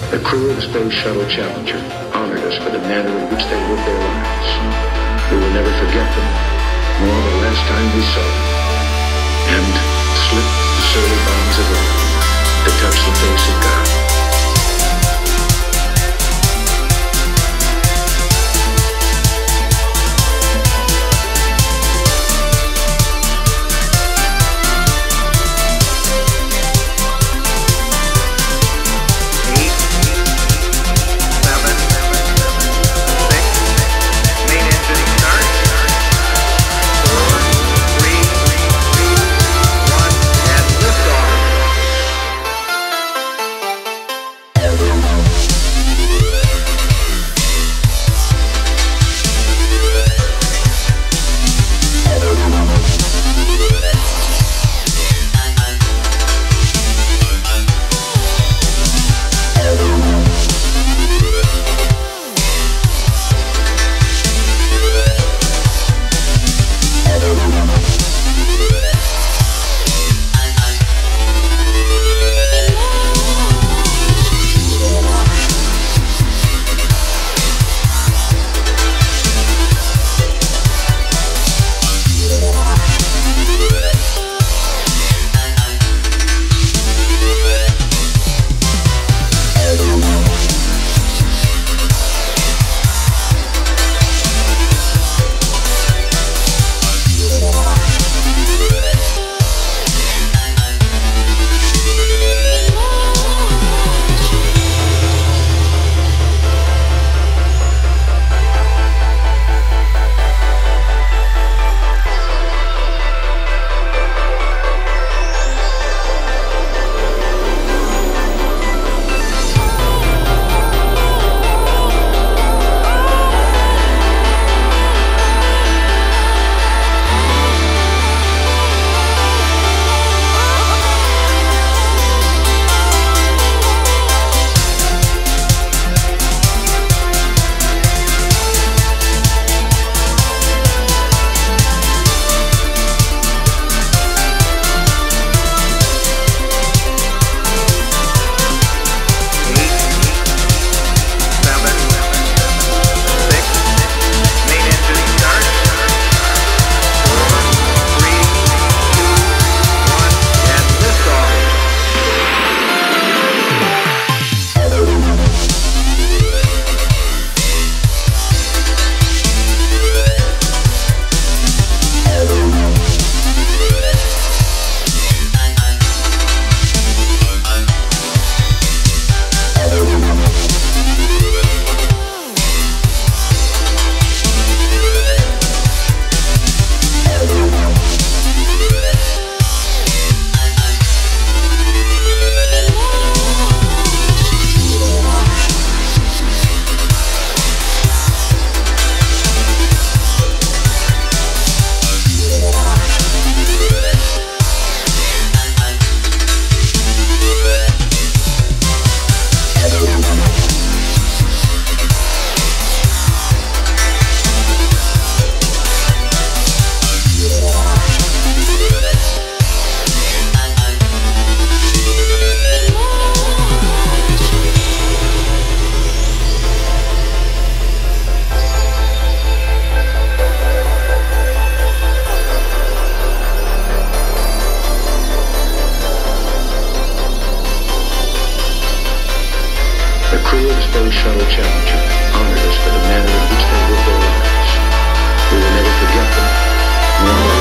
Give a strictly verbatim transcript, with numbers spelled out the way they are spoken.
The crew of the Space Shuttle Challenger honored us for the manner in which they lived their lives. We will never forget them, nor the last time we saw them, and slipped the surly bonds of earth to touch the face of God. Space Shuttle Challenger honored us for the manner in which they lived their lives. We will never forget them, nor